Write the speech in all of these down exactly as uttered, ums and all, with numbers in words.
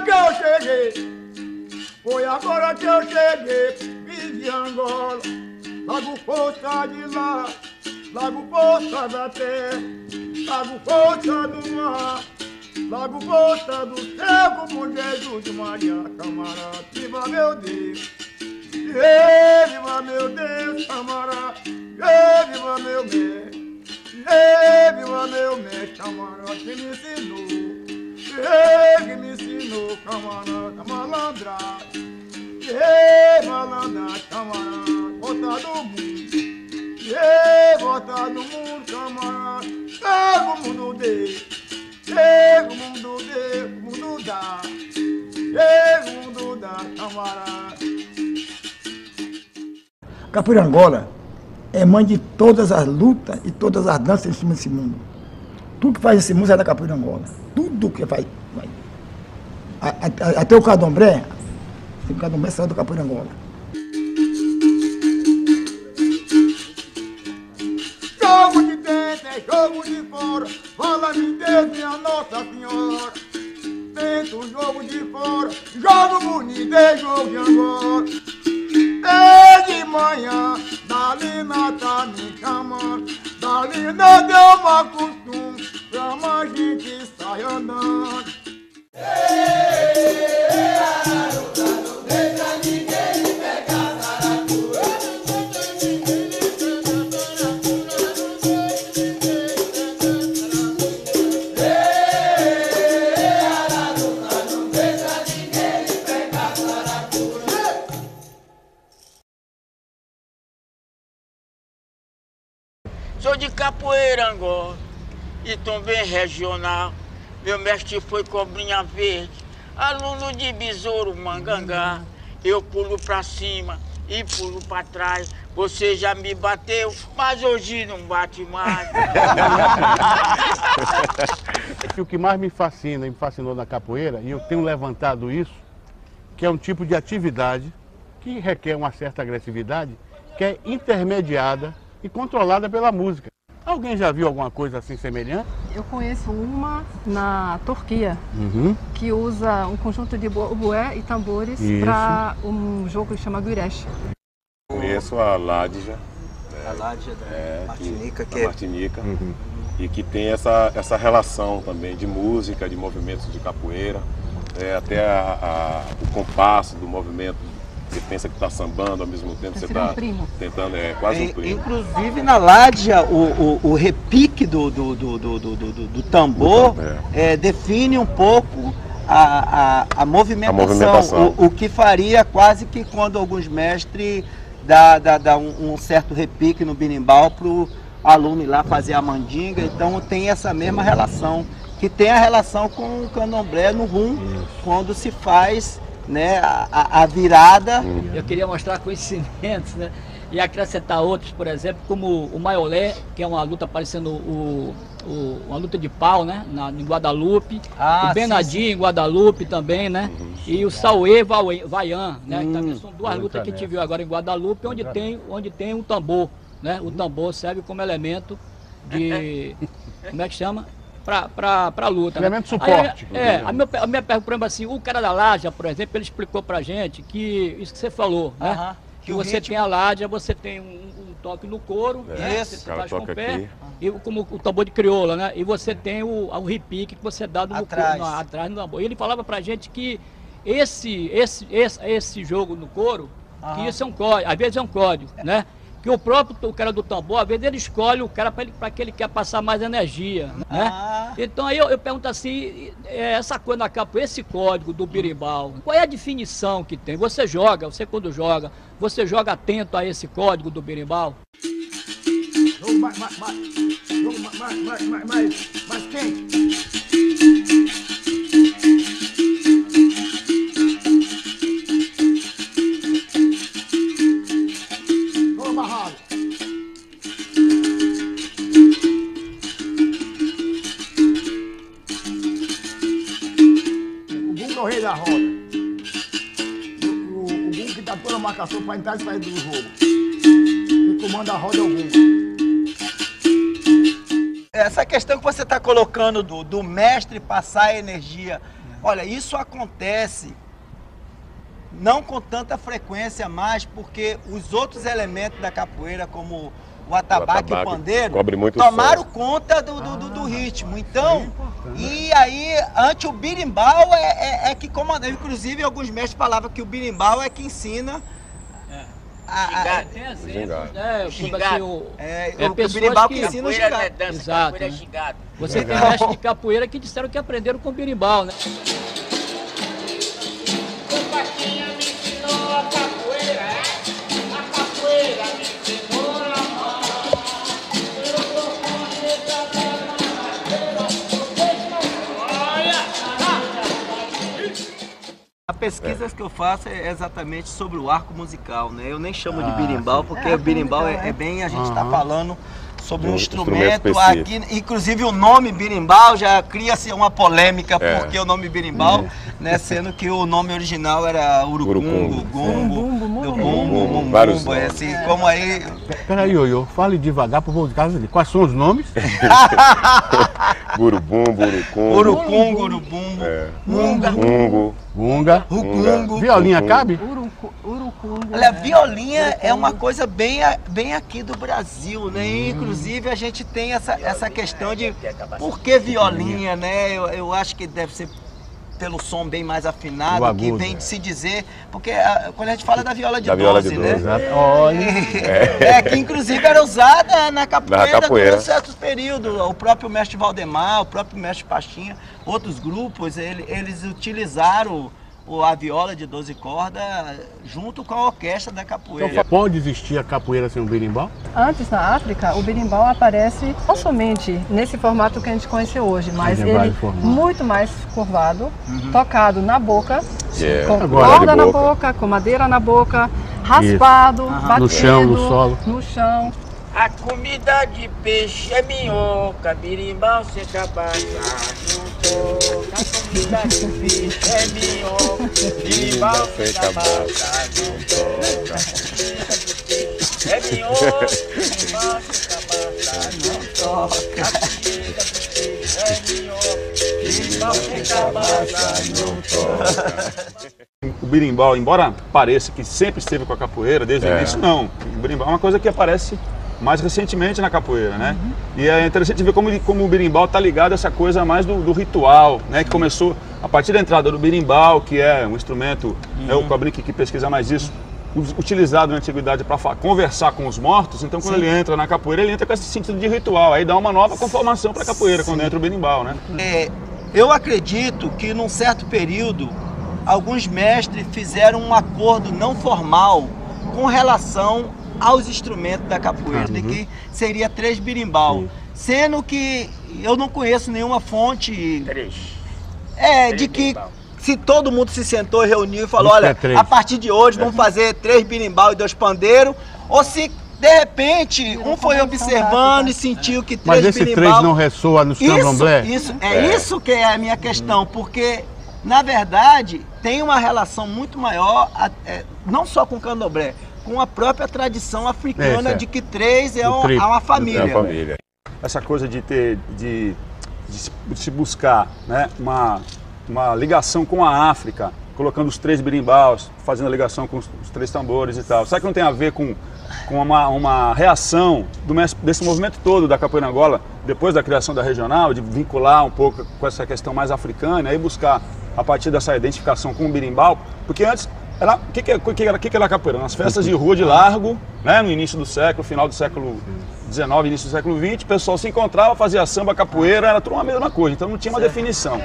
que eu cheguei, foi agora que eu cheguei, vim de Angola, Lago Força de lá, Lago Força da terra, Lago Força do mar, Lago Força do céu, como Jesus de Maria, camarada, viva meu Deus, e viva meu Deus, camarada, e viva meu bem, e viva meu bem, camarada, que me ensinou, e que me ensinou, camarada, malandragem, e malandragem, camarada, volta do mundo, e volta do mundo, camarada, pega o mundo dele. Chega o mundo de, o mundo dá, chega o mundo da camarada. Capoeira Angola é mãe de todas as lutas e todas as danças em cima desse mundo. Tudo que faz esse mundo é da Capoeira Angola. Tudo que faz. Vai. A, a, até o Candomblé, o Candomblé saiu da Capoeira Angola. Jogo de dentro é jogo de fora, fala-me Deus, minha Nossa Senhora. Dentro o jogo de fora, jogo bonito é jogo de agora. E de manhã, dali Nata me chamando, dali não deu uma costume, chama a gente sai andando. Sou de Capoeira Angola e também regional. Meu mestre foi Cobrinha Verde, aluno de Besouro Mangangá. Eu pulo pra cima e pulo pra trás. Você já me bateu, mas hoje não bate mais. O que mais me fascina e me fascinou na capoeira, e eu tenho levantado isso, que é um tipo de atividade que requer uma certa agressividade, que é intermediada e controlada pela música. Alguém já viu alguma coisa assim semelhante? Eu conheço uma na Turquia, uhum. que usa um conjunto de bué e tambores para um jogo que chama Guiresh. Conheço a Ládija. A Ládija da é, Martinica, que, que da Martinica uhum. e que tem essa, essa relação também de música, de movimentos de capoeira, é, até a, a, o compasso do movimento. Você pensa que está sambando, ao mesmo tempo você está tentando, é quase um primo. Inclusive na Ládija, o, o, o repique do, do, do, do, do, do, do tambor é. É, define um pouco a, a, a movimentação, a movimentação. O, o que faria quase que quando alguns mestres dá, dá, dá um, um certo repique no berimbau para o aluno ir lá fazer a mandinga, então tem essa mesma relação, que tem a relação com o candomblé no rum, quando se faz... Né, a, a virada. Eu queria mostrar conhecimentos, né, e acrescentar outros, por exemplo, como o Maiolé, que é uma luta parecendo o, o, uma luta de pau, né, na, em Guadalupe, ah, o Benadinho em Guadalupe também, né, uhum. e o Sauê Vaian, né, hum, também são duas lutas que a gente viu agora em Guadalupe, onde tem, onde tem um tambor, né, o tambor serve como elemento de, como é que chama? Para a luta. Elemento né? suporte. Aí, é, a minha, a minha pergunta, por exemplo, assim, o cara da Ládija, por exemplo, ele explicou pra gente que, isso que você falou, né? Uh-huh. Que, que você ritmo... tem a Ládija, você tem um, um toque no couro, é, né? Você faz com o pé, aqui. e como o tambor de crioula, né? E você tem o, o repique que você dá no atrás. Couro, no, atrás no tambor. E ele falava pra gente que esse, esse, esse, esse jogo no couro, uh-huh. que isso é um código, às vezes é um código, né? Que o próprio o cara do tambor, às vezes ele escolhe o cara para que ele quer passar mais energia, né? Ah. Então aí eu, eu pergunto assim, essa coisa na capoeira, esse código do berimbau, qual é a definição que tem? Você joga, você quando joga, você joga atento a esse código do berimbau? Jogo mais, mais, mais, jogo mais, mais, mais, mais, mais quente. O rei da roda. O, o, o Gunga que dá toda a marcação para entrar e sair do jogo. Quem comanda a roda é o Gunga. Essa questão que você está colocando do, do mestre passar a energia Olha, isso acontece não com tanta frequência mais, porque os outros elementos da capoeira, como o atabaque e o pandeiro, tomaram conta do, do, do, do ritmo. Então, e aí, ante o berimbau é, é, é que comanda. Inclusive, alguns mestres falavam que o berimbau é que ensina a... a tem exemplos, né? Gingado. É, é, o berimbau que, que ensina o gingado. Dança, exato, capoeira né? é gingado. Você tem mestres de capoeira que disseram que aprenderam com o berimbau, né? A pesquisa que eu faço é exatamente sobre o arco musical, né? Eu nem chamo de berimbau, porque é, o berimbau é, é bem, a gente está uhum. falando sobre um, um instrumento, instrumento aqui, inclusive o nome berimbau já cria-se uma polêmica, é. porque o nome berimbau, é. né? Sendo que o nome original era urucungo, gumbo, bumbo, vários é assim, como aí... Peraí, Ioiô, fale devagar pro povo de casa ali. Quais são os nomes? Burubumbo, urucungo. Urucungo, urubumbo. É. Munga. Mungo. Munga. Rucungo. Violinha cabe? Urucungo. Olha, a violinha é uma coisa bem, bem aqui do Brasil, né? Hum. Inclusive a gente tem essa, essa questão de por que violinha, né? Eu, eu acho que deve ser pelo som bem mais afinado, agudo, que vem de se dizer, porque a, quando a gente fala da viola de doze, né? Olha. É. é, que inclusive era usada na capoeira, na capoeira. durante certos períodos. O próprio mestre Valdemar, o próprio mestre Pachinha, outros grupos, ele, eles utilizaram a viola de doze cordas junto com a orquestra da capoeira. Então, pode existir a capoeira sem o berimbau? Antes, na África, o berimbau aparece não somente nesse formato que a gente conhece hoje, mas ele muito mais curvado, uhum. tocado na boca, yeah. com Agora, corda na boca. boca, com madeira na boca, raspado, uhum. batendo, no chão, no solo. No chão. A comida de peixe é minhoca, berimbau sem cabaça não toca. A comida de peixe é minhoca, berimbau sem cabaça não toca. A comida de peixe é minhoca, berimbau sem cabaça não toca. A comida de peixe é minhoca, berimbau sem cabaça não toca. O berimbau, embora pareça que sempre esteve com a capoeira desde é. o início, não. O berimbau é uma coisa que aparece mais recentemente na capoeira, né? Uhum. E é interessante ver como, como o berimbau está ligado a essa coisa mais do, do ritual, né? Que começou a partir da entrada do berimbau, que é um instrumento, uhum. é o Cabrini que pesquisa mais isso, utilizado na antiguidade para conversar com os mortos. Então, quando Sim. ele entra na capoeira, ele entra com esse sentido de ritual. Aí dá uma nova conformação para a capoeira, Sim. quando entra o berimbau, né? É, eu acredito que num certo período, alguns mestres fizeram um acordo não formal com relação aos instrumentos da capoeira, uhum. que seria três berimbau, uhum. sendo que eu não conheço nenhuma fonte três. É, três de que berimbau. Se todo mundo se sentou e reuniu e falou, olha, é a partir de hoje vamos fazer três berimbau e dois pandeiros, ou se de repente um foi observando e sentiu que três Mas esse berimbau... três não ressoa no candomblé? Isso, isso, é, é isso que é a minha questão, porque na verdade tem uma relação muito maior, é, não só com o candomblé, com a própria tradição africana é, de que três é, um, é uma família. É uma família. Essa coisa de ter, de, de, de se buscar, né, uma, uma ligação com a África, colocando os três berimbaus, fazendo a ligação com os, os três tambores e tal. Será que não tem a ver com, com uma, uma reação do, desse movimento todo da capoeira Angola, depois da criação da regional, de vincular um pouco com essa questão mais africana e buscar, a partir dessa identificação com o berimbau? Porque antes... O que, que, que, era, que, que era a capoeira? Nas festas de rua de largo, né, no início do século, final do século dezenove, início do século vinte, o pessoal se encontrava, fazia samba, capoeira, era tudo uma mesma coisa, então não tinha uma definição.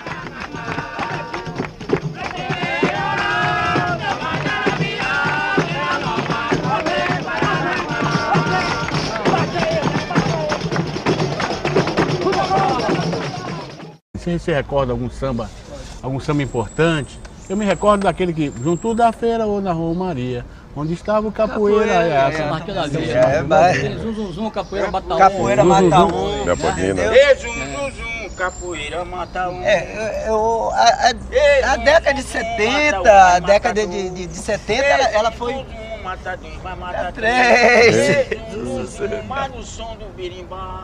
Você se recorda algum samba, algum samba importante? Eu me recordo daquele que, junto da feira ou na Romaria, onde estava o capoeira. Capoeira, é, essa marca da vida. É, vai. Zum, zum, zum, capoeira mata um. Capoeira mata um. Ei, zum, zum, zum, capoeira mata um. É, eu, a, a, a década de setenta, a década de, de, de setenta, ela, ela foi... Mata um, vai matar três. Mas o som do berimbau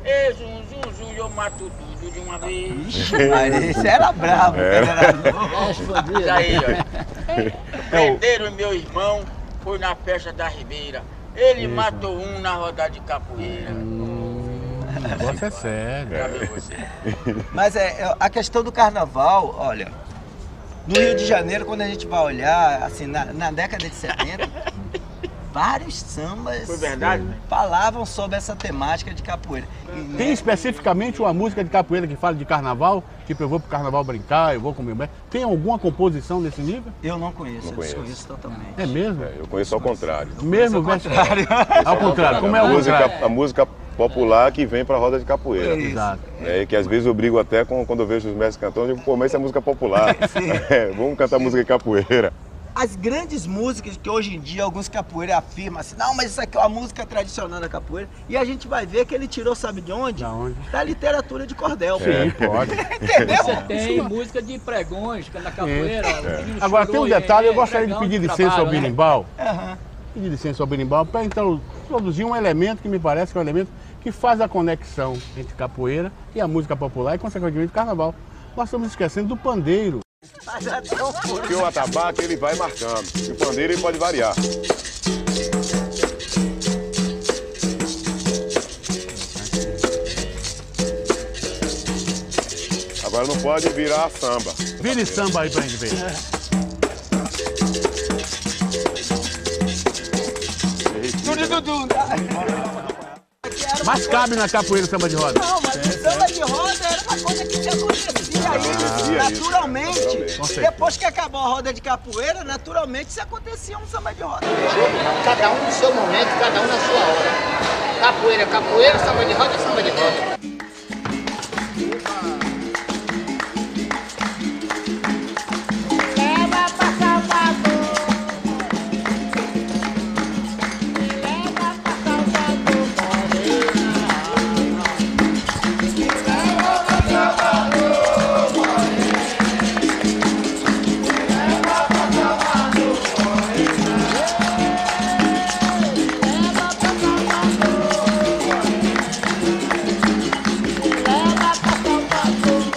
E zum, zum, zum, eu mato tudo de uma vez. Ixi, mas esse era bravo, Era. era novo. Isso aí, ó. Prenderam meu irmão, foi na festa da Ribeira. Ele Eita. matou um na rodada de capoeira. O negócio é sério. Já viu você? Mas é, é, a questão do carnaval, olha, no Rio de Janeiro, quando a gente vai olhar, assim, na, na década de setenta, vários sambas Foi verdade, né? falavam sobre essa temática de capoeira. E, Tem né, especificamente uma música de capoeira que fala de carnaval? Tipo, eu vou pro carnaval brincar, eu vou comer bem. Tem alguma composição desse nível? eu não conheço, Não eu conheço. desconheço totalmente. É mesmo? É, eu conheço ao contrário. Mesmo, Ao verso- contrário. Ao contrário, como é a o música, contrário? a música popular que vem pra roda de capoeira. É isso. Exato. É, e que às vezes eu brigo até com, quando eu vejo os mestres cantando, eu digo, pô, mas isso é música popular. É, vamos cantar música de capoeira. As grandes músicas que hoje em dia alguns capoeiras afirmam assim, não, mas isso aqui é uma música tradicional da capoeira, e a gente vai ver que ele tirou, sabe de onde? Da onde? Da literatura de cordel. Sim, pode. Entendeu? Você tem música de pregões, que é na capoeira. o menino Agora tem um chorou e detalhe, eu é gostaria de pregão pedir de licença ao trabalho, né? berimbau. Aham. Pedir licença ao berimbau para então introduzir um elemento que me parece que é um elemento que faz a conexão entre capoeira e a música popular e, consequentemente, o carnaval. Nós estamos esquecendo do pandeiro. Porque o atabaque ele vai marcando, e o pandeiro ele pode variar. Agora não pode virar samba. Vire samba aí pra gente ver. Mas cabe na capoeira samba de roda. Não, mas o samba de roda era uma coisa que se acontecia aí, Acontecia isso, naturalmente. naturalmente. Depois que acabou a roda de capoeira, naturalmente se acontecia um samba de roda. Cada um no seu momento, cada um na sua hora. Capoeira é capoeira, samba de roda é samba de roda. Leva pra Salvador. Me leva pra Salvador, morena. Me leva pra Salvador, morena. Me leva pra Salvador, morena. Leva pra Salvador, leva pra Salvador.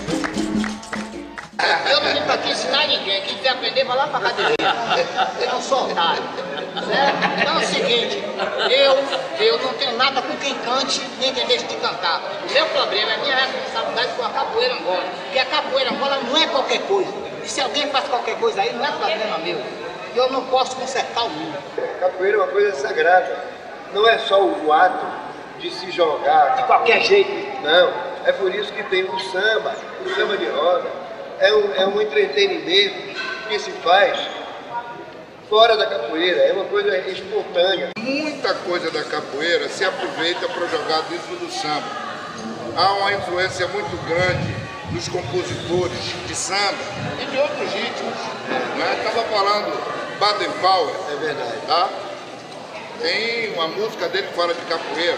Eu não vim pra aqui ensinar ninguém. Quem quiser aprender, vai lá pra cadeira. Eu não sou otário. Certo? Então é o seguinte, eu, eu não tenho nada com quem cante, nem quem deixe de cantar. O meu problema, é a minha responsabilidade com a capoeira Angola. Porque a capoeira Angola não é qualquer coisa. E se alguém faz qualquer coisa aí, não é problema meu. Eu não posso consertar o mundo. Capoeira é uma coisa sagrada. Não é só o ato de se jogar. De qualquer jeito. Não. É por isso que tem o samba, o samba de roda. É um, é um entretenimento que se faz fora da capoeira. É uma coisa espontânea. Muita coisa da capoeira se aproveita para jogar dentro do samba. Há uma influência muito grande dos compositores de samba e de outros ritmos. Estava falando Baden Powell, É verdade. tá? Tem uma música dele que fala de capoeira.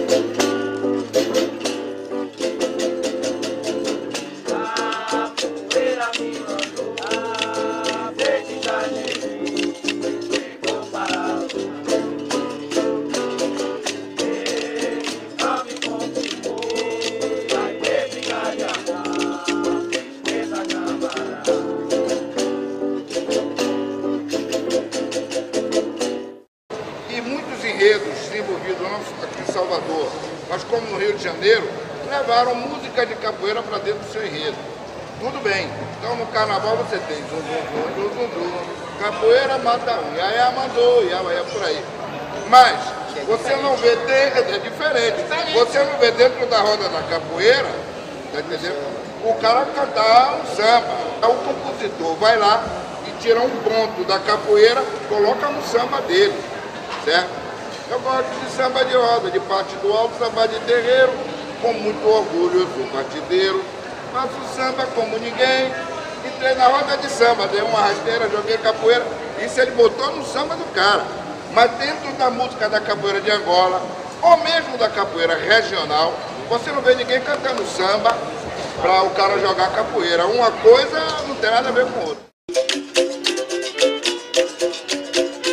E muitos enredos desenvolvidos não só aqui em Salvador, mas como no Rio de Janeiro, levaram música de capoeira para dentro do seu enredo. Tudo bem. Então no carnaval você tem zum, zum, zum, zum, zum, capoeira mata um, iaia mandou, iaia por aí. Mas você não vê, de, é diferente, você não vê dentro da roda da capoeira, tá entendendo? O cara cantar um samba. O compositor vai lá e tira um ponto da capoeira, coloca no samba dele, certo? Eu gosto de samba de roda, de parte do alto, samba de terreiro, com muito orgulho eu sou partideiro, faço samba como ninguém, entrei na roda de samba, dei uma rasteira, joguei capoeira, isso ele botou no samba do cara. Mas dentro da música da capoeira de Angola, ou mesmo da capoeira regional, você não vê ninguém cantando samba para o cara jogar capoeira. Uma coisa não tem nada a ver com outra.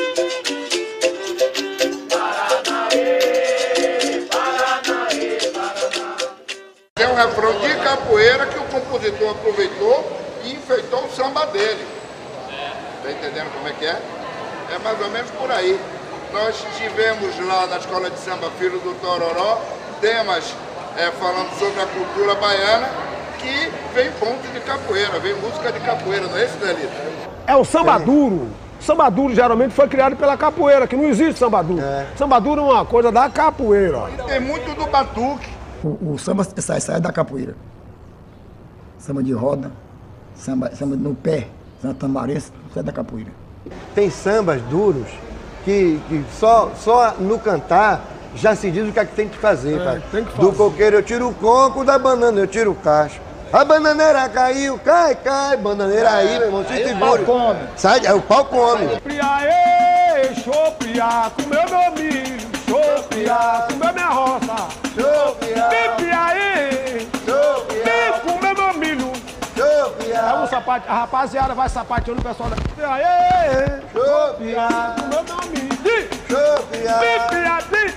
Paranaê, Paranaê, pegou, aproveitou e enfeitou o samba dele. Tá entendendo como é que é? É mais ou menos por aí. Nós tivemos lá na Escola de Samba Filho do Tororó temas é, falando sobre a cultura baiana, que vem ponto de capoeira, vem música de capoeira, não é isso, Delito? É o samba duro. Samba duro geralmente foi criado pela capoeira, que não existe samba duro. É. Samba duro é uma coisa da capoeira. Tem muito do batuque. O, o samba sai, sai da capoeira. Samba de roda, samba, samba no pé, samba tambarense, sai da capoeira. Tem sambas duros que, que só, só no cantar já se diz o que é que tem que fazer. É, tem que fazer. Do coqueiro eu tiro o conco, da banana eu tiro o cacho. A bananeira caiu, cai, cai, bananeira aí, meu irmão, se segura. O pau come. Sai, aí o pau come. Chopriaê, chopriá, comeu meu milho, chopriá, comeu minha roça, chopriá, pipiaê, chopriá, comeu meu milho, chopriá. É um sapato, a rapaziada vai sapateando o pessoal da pipiaê, chopriá, comeu meu milho, chopriá, pipiaê,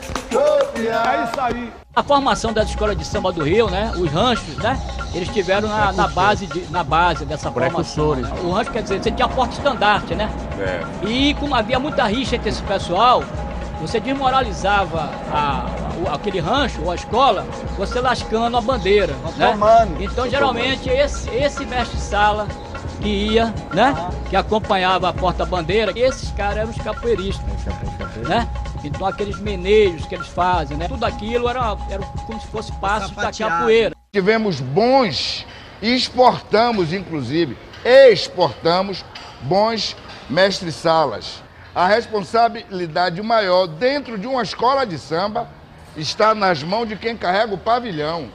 chopriá. É isso aí. A formação das escolas de samba do Rio, né, os ranchos, né, eles tiveram na, na, base, de, na base dessa formação. O rancho, quer dizer, você tinha porta-estandarte, né? É. E como havia muita rixa entre esse pessoal, você desmoralizava a, a, aquele rancho ou a escola, você lascando a bandeira, né? Então, geralmente, esse, esse mestre-sala que ia, né, que acompanhava a porta-bandeira, esses caras eram os capoeiristas, né? Então aqueles menejos que eles fazem, né? Tudo aquilo era, era como se fosse passos da capoeira. Tivemos bons, e exportamos inclusive, exportamos bons mestres-salas. A responsabilidade maior dentro de uma escola de samba está nas mãos de quem carrega o pavilhão,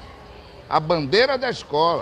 a bandeira da escola.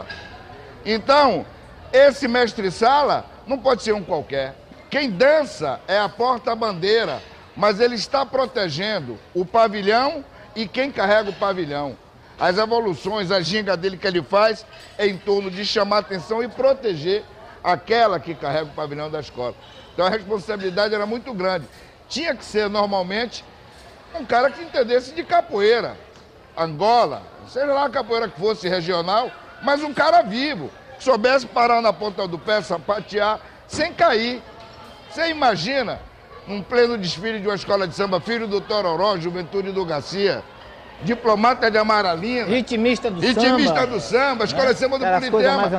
Então, esse mestre-sala não pode ser um qualquer. Quem dança é a porta-bandeira, mas ele está protegendo o pavilhão e quem carrega o pavilhão. As evoluções, a ginga dele que ele faz é em torno de chamar atenção e proteger aquela que carrega o pavilhão da escola. Então a responsabilidade era muito grande. Tinha que ser, normalmente, um cara que entendesse de capoeira, Angola, seja lá a capoeira que fosse regional, mas um cara vivo, que soubesse parar na ponta do pé, sapatear, sem cair. Você imagina, num pleno desfile de uma escola de samba, Filho do Tororó, Juventude do Garcia, diplomata de Amaralina, ritmista do ritmista samba, do samba, escola de samba do Politema,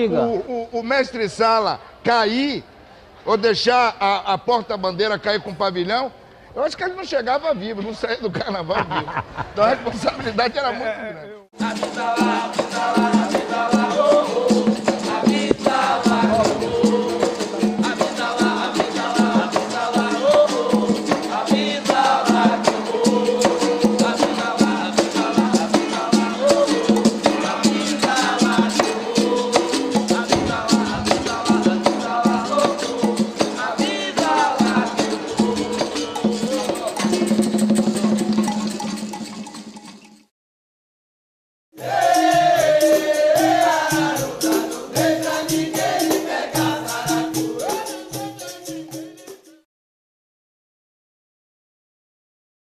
o, o, o mestre-sala cair, ou deixar a, a porta-bandeira cair com o pavilhão, eu acho que ele não chegava vivo, não saía do carnaval vivo. Então a responsabilidade era muito grande. Yeah!